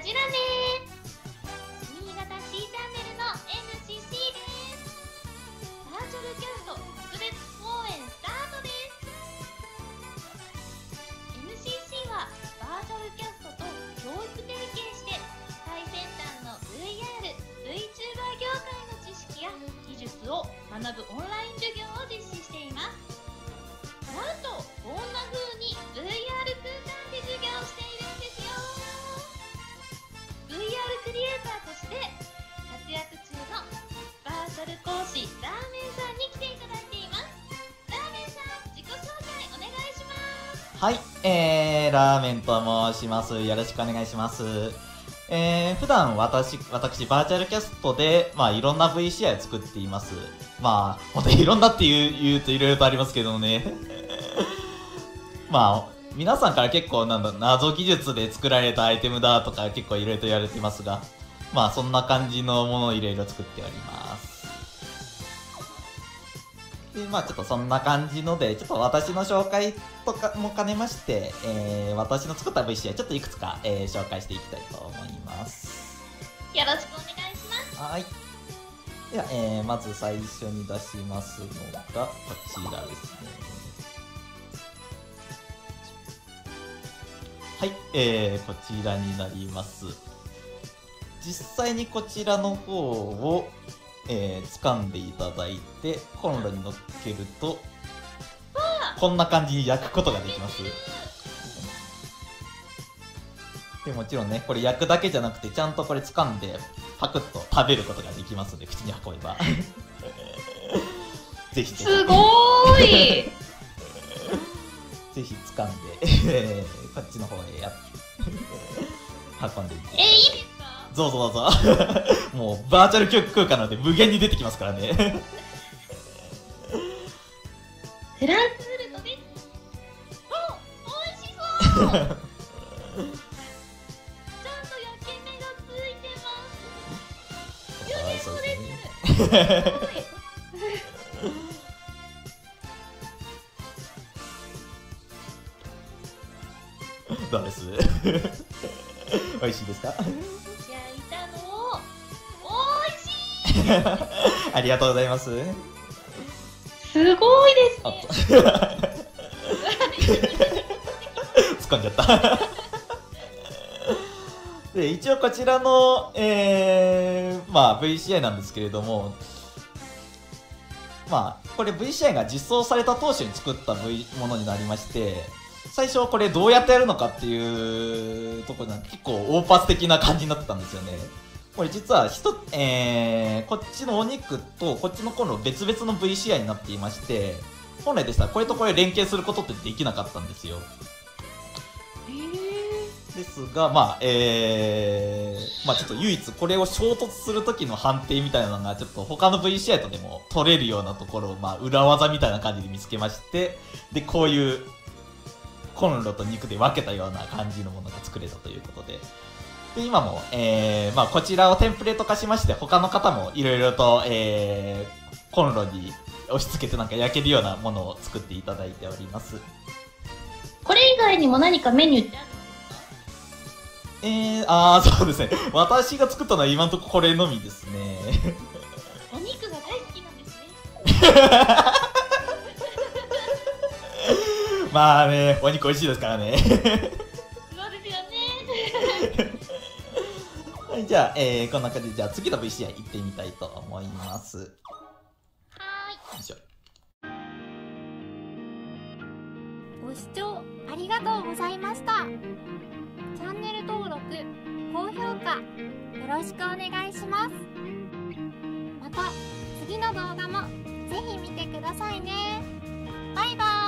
ちらね。新潟 C チャンネルの NCC です。バーチャルキャスト特別公演スタートです。 NCC はバーチャルキャストと教育提携して最先端の VR、VTuber 業界の知識や技術を学ぶオンライン授業を実施しています。なんとこんな風に VR 空間で授業しているんですよ。 VR クリエイターとして活躍中のバーチャル講師ラーメンさんに来ていただいています。ラーメンさん、自己紹介お願いします。 はい、ラーメンと申します。よろしくお願いします。普段私バーチャルキャストで、いろんな VCI を作っています。本当にいろんなって言うといろいろとありますけどね。皆さんから結構謎技術で作られたアイテムだとか結構いろいろと言われてますが、そんな感じのものをいろいろ作っております。で、ちょっとそんな感じので、ちょっと私の紹介とかも兼ねまして、私の作った VCI ちょっといくつか、紹介していきたいと思います。 よろしくお願いします。 はい。では、まず最初に出しますのがこちらですね。はい、こちらになります。実際にこちらの方を、掴んでいただいてコンロに乗っけるとこんな感じに焼くことができます。でもちろんね、これ焼くだけじゃなくてちゃんとこれ掴んでパクッと食べることができますので、口に運べばぜひすごーいぜひ掴んでこっちの方へ運んでいって、 いいですか？ どうぞどうぞもうバーチャル空間なので無限に出てきますからねフランクフルトです。おいしそうちゃんと焼け目がついてます。beautifulです。すごいどうです美味しいですか？ 焼いたのおいしいありがとうございます。 すごいですね。 掴んじゃったで、一応こちらの、VCI なんですけれども、これ VCI が実装された当初に作ったものになりまして、最初これどうやってやるのかっていうところで結構大パス的な感じになってたんですよね。これ実はこっちのお肉とこっちのコンロ別々の VCI になっていまして、本来でしたらこれとこれ連携することってできなかったんですよ。ですが、ちょっと唯一これを衝突する時の判定みたいなのがちょっと他の VCI とでも取れるようなところを裏技みたいな感じで見つけまして、でこういうコンロと肉で分けたような感じのものが作れたということで、で今も、こちらをテンプレート化しまして、他の方もいろいろと、コンロに押し付けて焼けるようなものを作っていただいております。 これ以外にも何かメニューってあるんですか？ そうですね。私が作ったのは今のところこれのみですね。 お肉が大好きなんですね。 お肉美味しいですからね。 そうですよね。 はい、じゃあ、こんな感じで、じゃあ次の VCI 行ってみたいと思います。 はーい。よいしょ。 ご視聴ありがとうございました。チャンネル登録、高評価よろしくお願いします。また次の動画もぜひ見てくださいね。バイバイ。